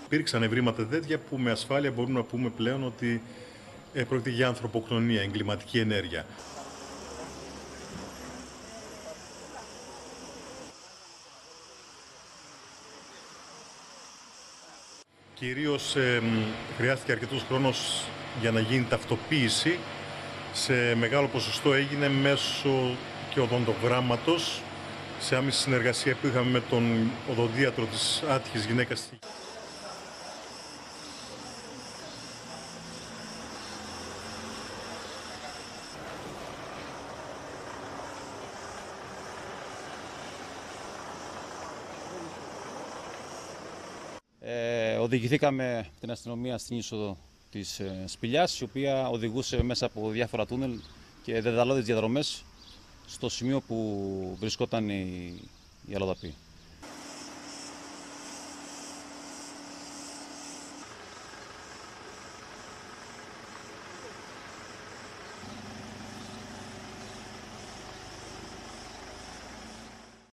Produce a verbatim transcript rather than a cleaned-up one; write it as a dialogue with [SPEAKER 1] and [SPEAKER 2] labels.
[SPEAKER 1] Υπήρξαν ευρήματα τέτοια που με ασφάλεια μπορούμε να πούμε πλέον ότι ε, πρόκειται για ανθρωποκτονία, εγκληματική ενέργεια. Κυρίως ε, χρειάστηκε αρκετός χρόνος για να γίνει ταυτοποίηση. Σε μεγάλο ποσοστό έγινε μέσω και οδοντογράμματος, σε άμεση συνεργασία που είχαμε με τον οδοντίατρο της άτυχης γυναίκας.
[SPEAKER 2] Ε, οδηγηθήκαμε την αστυνομία στην είσοδο της ε, σπηλιάς, η οποία οδηγούσε μέσα από διάφορα τούνελ και δεδαλώδεις διαδρομές στο σημείο που βρισκόταν η, η αλλοδαπή.